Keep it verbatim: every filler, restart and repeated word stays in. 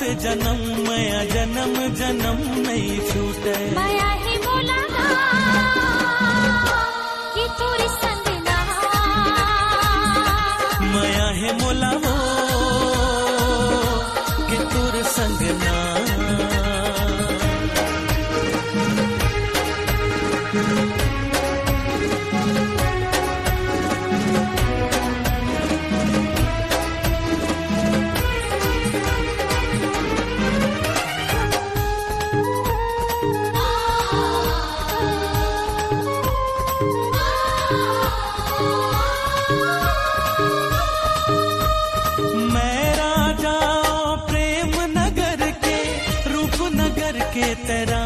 जन्म माया जन्म जन्म नहीं छूटे। माया ही बोला कि तोरे संग ना, माया है मोला हो कि तोरे संग ना। तेरा